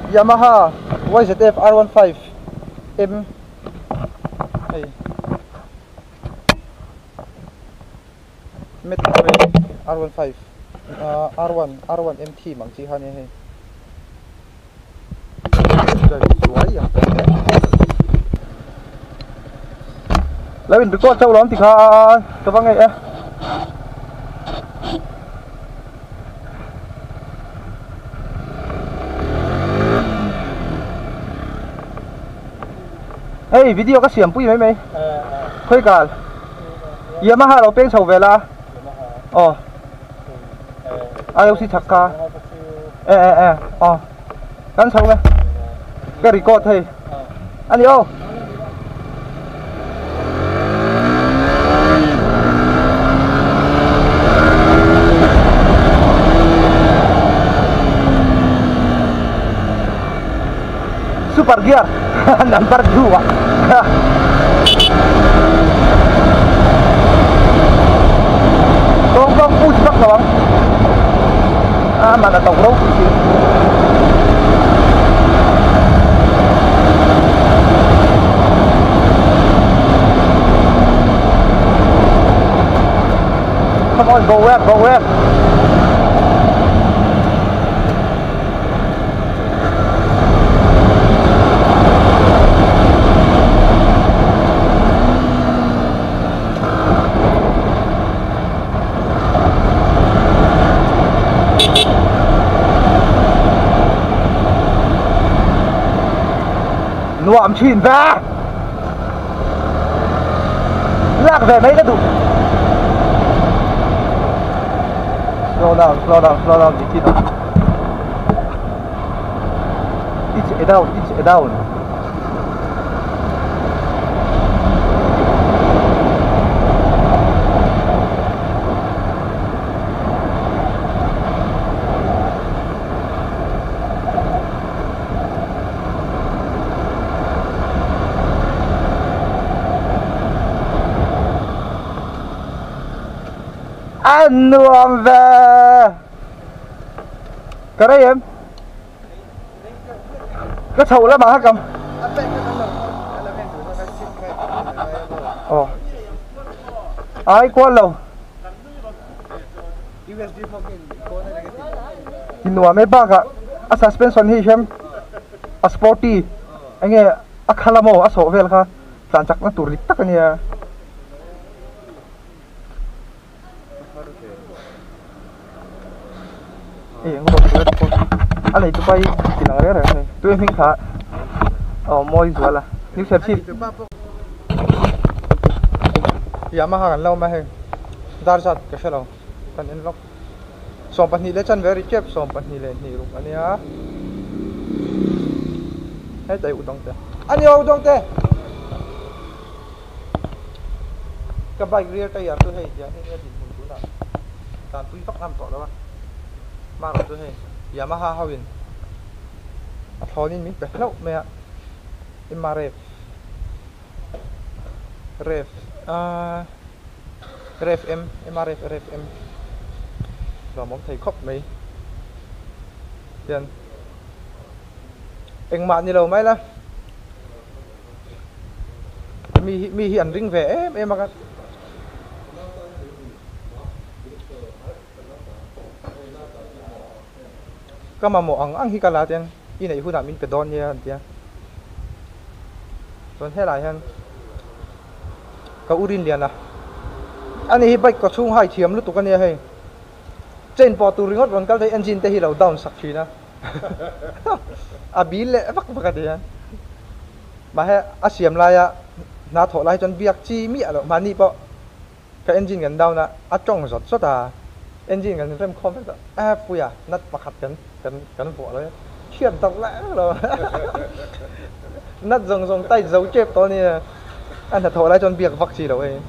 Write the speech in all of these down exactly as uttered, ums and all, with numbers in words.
Yamaha Y Z F R fifteen M hey Met R fifteen uh, R one R one M T mang chi ha ne hey suai ya Lawin record chau lom ti kha ka bang ai Hey, video ka siam pui mai mai. Khoi kal. Yamaha lo peng chau vela. Oh. Ayo si thakka. Eh eh eh. Oh. Kan chau le. Ka record thei. Ani ô. Super gear. Number dua. Tolong tolong push bak bang. Ah mana tahu bro. Come on, go where, go where. Nuam chìn ra lạc về mấy cái tụ slow down slow down slow down dikit it's down it's down anh nuông về cái đấy em cái thầu là mà hả cầm ồ ai quá lâu in nuông mấy bác ạ a suspension hi xem a sporty anh nghe a khalamo a sổ về là sản chắc nó tụt tắc anh nha eh aku bawa tu ala itu pai tinang re re tu yang kha oh moi zuala ni sep si Yamaha kan lau ma he dar sat ka shalo kan in lock som pani le chan very chep som pani le ni ru ania hai tai udong te ani udong te ka bike rear tire tu he ja he din mun tu na tan tui fak nam to la mà rồi tôi hay Yamaha Hawin thôi nên mình bẻ lâu mẹ em mà ref ref à ref em em mà ref ref em rồi mong thầy khóc mấy tiền anh mạng như lâu mấy là mi mi hiện ring vẽ em em mà kama mo ang ang hikala tiang ina ihu na min pedon ya tia ton helai han ka urin lian na ani hi bike ko chung hai thiam lu tu kan ya he chen po tu ringot ron kal dai engine te hi lo down sak thina a bil le vak vak dia ma he asiam la ya na tho lai chon biak chi mi alo mani po ka engine gan down na a chong zot zot a engine gan rem khom ta a puya nat pakhat kan kan kan bộ đấy chuyện tộc lẽ rồi nát rồng rồng tay giấu chép to nè anh thật thổi lại cho việc vặc gì đâu ấy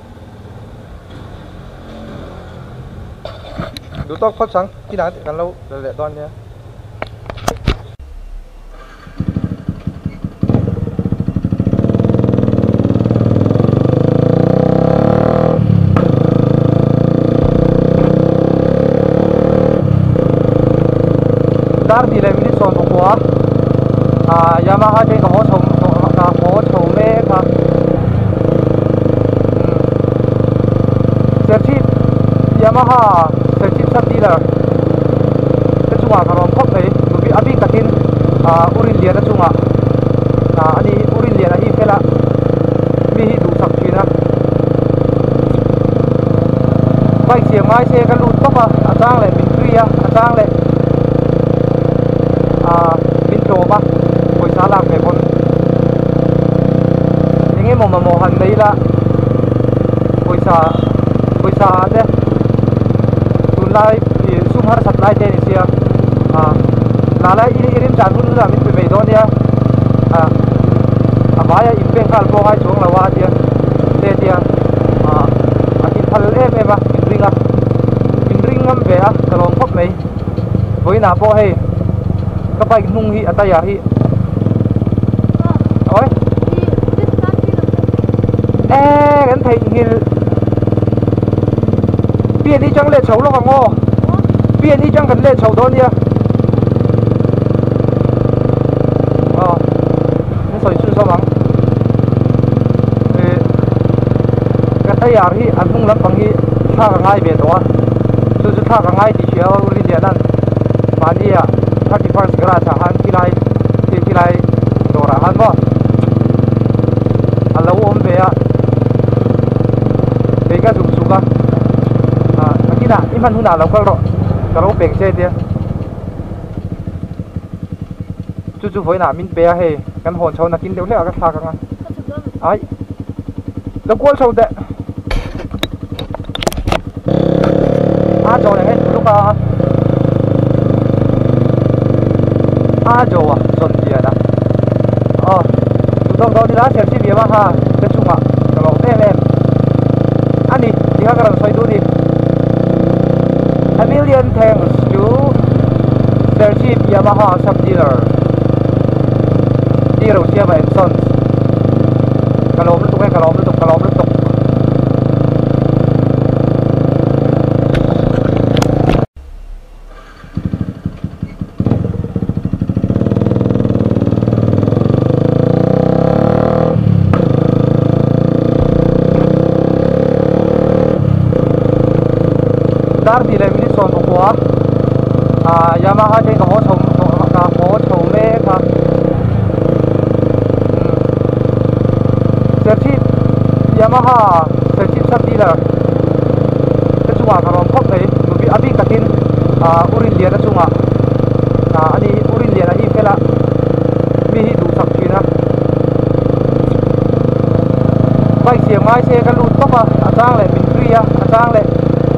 đủ tóc phát sáng khi nào thì càng lâu là lệ toan nha dar di le minit son ko à Yamaha trên có hỗ trợ có hỗ trợ mẹ cả Serchip Yamaha Serchip sub dealer cái chung à cái rom khóc này vì abi katin à urin liền cái chung à à anh urin liền anh phải là mi hi đủ sập chi na bay xiềng mai xe cái lụt tóc à à trang lại mình truy à à trang lại à mình trổ ba hồi sáng làm cái con những cái mồm mà mồm hành đấy là hồi sáng hồi sáng đấy tuần lai thì sum har sat lai thế này xia à là lại ini irim chán luôn là mình phải về đó nha à à bài im bên khal po hai chuông là wa dia thế dia à à in phal em em à in ring à in ring ngâm về à cái lòng phốc này với nà po hay các bạn nung hi ataya hi ôi ê cái thầy hi biển đi chẳng lệ xấu lo ngô biển đi chẳng cần lệ xấu đó nha ờ nó soi suy sao bằng cái tay à hi ăn không lắm bằng hi tha cả ngay biển đó chú chú tha cả ngay thì chiếu đi điện ăn mà đi à thirty first grad sa han kilai ti kilai dora han bo alo om be a be ka zum suka à akina iman huna lo ka ro ka ro beng che dia chu chu voi na min be he kan hon chau na kin deu le ka tha ka nga ai lo kwal chau de a chau ne lu ka a jo à chuẩn gì đó ờ tụi tao đó đi lá xem chi bia mà ha cái chung à cái lồng tem em anh đi đi ha cái lần xoay đu đi a million thanks to Serchip Yamaha sub dealer đi rồi xe và em son cái lồng liên tục cái lồng liên tục cái lồng liên tục dar di le minit son ko à Yamaha trên có hỗ trợ có hỗ trợ mẹ cả Serchip Yamaha Serchip sub dealer cái chung à cái rom khóc này vì abi katin à urin liền cái chung à à anh urin liền anh phải là mi hi đủ sập chi na bay xiềng mai xe cái lụt tóc à à trang lại mình truy à à trang lại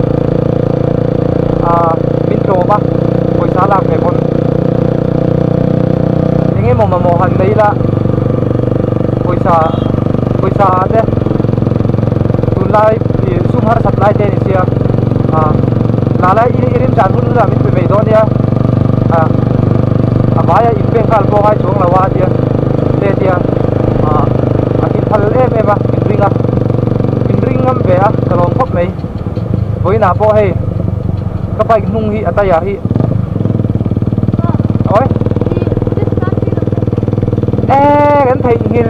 à mình trổ ba hồi sáng làm cái con những cái mồm mà mồm hành đấy là hồi sáng hồi sáng đấy tuần lai thì sum har sat lai thế này xia à là lại ini irim chán luôn là mình phải về đó nha à à bài im bên khal po hai chuông là wa dia thế dia à à in phal em em à in ring à in ring ngâm về à cái lòng phốc này với nà po hay các bạn nung hi ataya hi ôi ê cái thầy hi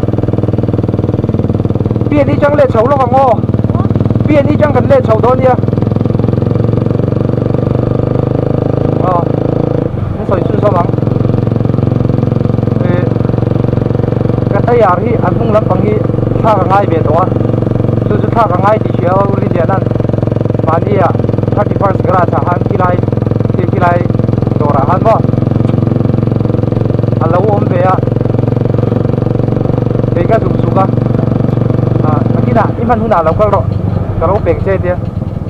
biển đi chẳng lệ xấu lo ngô biển đi chẳng cần lệ xấu đó nha ờ nó soi suy sao bằng cái tay à hi ăn không lắm bằng hi tha cả ngay biển đó chú chú tha cả ngay thì chiếu đi điện ăn mà đi à thirty first grad sa han kilai ti kilai dora han bo alo om be a be ka zum suka à akina iman huna lo ka ro ka ro beng che dia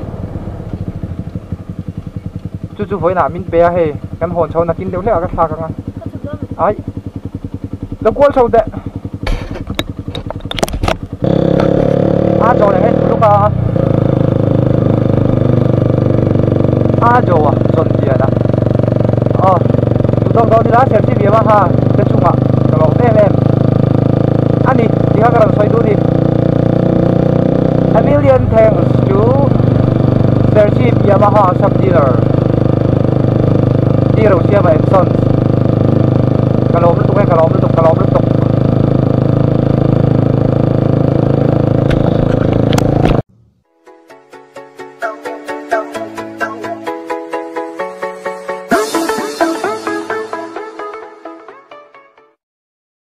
chu chu voi na min be a he kan hon chau na kin deu le ka tha ka nga ai lo kwal chau de a chau ne lu ka a jo à chuẩn gì đó ờ tụi tao đó đi lá xem chi bia mà ha cái chung à cái lồng tem em anh đi đi ha cái lần xoay đu đi a million thanks to Serchip Yamaha sub dealer đi rồi xe và em son cái lồng liên tục cái kalom lu tuk kalom lu